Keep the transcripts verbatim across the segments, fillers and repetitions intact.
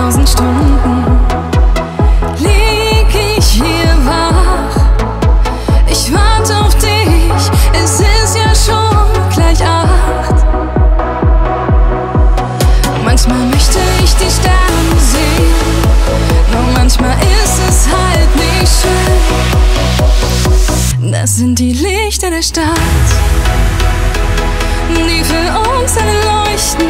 tausend Stunden lieg ich hier wach. Ich warte auf dich, es ist ja schon gleich acht. Manchmal möchte ich die Sterne sehen, nur manchmal ist es halt nicht schön. Das sind die Lichter der Stadt, die für uns alle leuchten.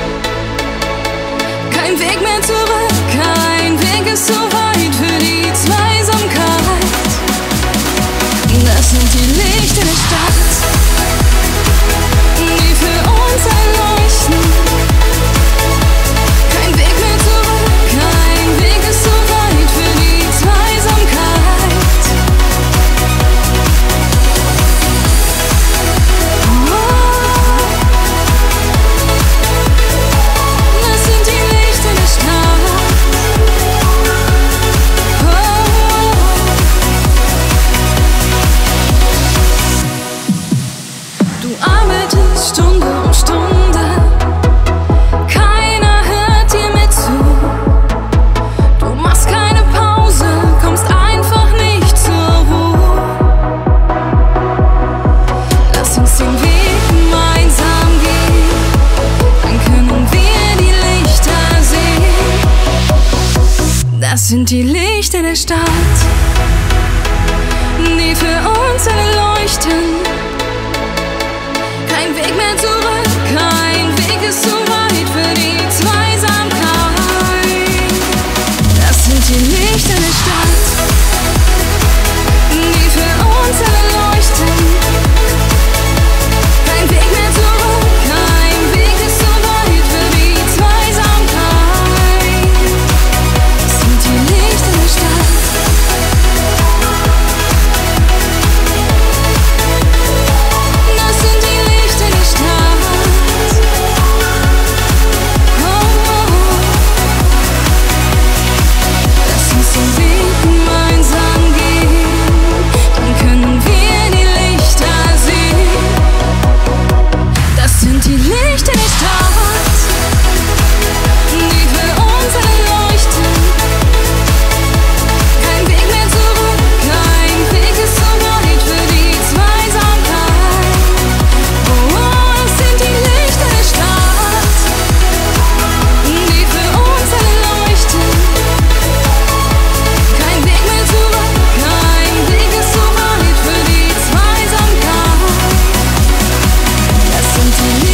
Kein Weg mehr zurück, kein Weg ist zu weit für die Zweisamkeit. Das sind die Lichter der Stadt, die für uns alle leuchten. Kein Weg mehr zurück, kein Weg ist zu weit für die Zweisamkeit. Oh, das sind die Lichter der Stadt. Oh, du arbeitest Stunde um Stunde, keiner hört dir mehr zu. Du machst keine Pause, kommst einfach nicht zur Ruhe. Lass uns den Weg gemeinsam gehen, dann können wir die Lichter sehen. Das sind die Lichter der Stadt, die für uns alle leuchten. Kein Weg mehr zurück, kein Weg ist zu weit für die Zweisamkeit. Das sind die Lichter der Stadt, die für uns alle leuchten. Kein Weg mehr zurück, kein Weg ist zu weit für die Zweisamkeit. Das sind die Lichter der Stadt. Das sind die Lichter der Stadt. Oh, lass uns den Weg gemeinsam gehen, dann können wir die Lichter sehen. Das sind die Lichter der Stadt, die für uns alle leuchten. Kein Weg mehr zurück, kein Weg ist zu weit für die Zweisamkeit. Oh, das sind die Lichter der Stadt, die für uns alle leuchten. Kein Weg mehr zurück, kein Weg ist zu weit für die Zweisamkeit. Das sind die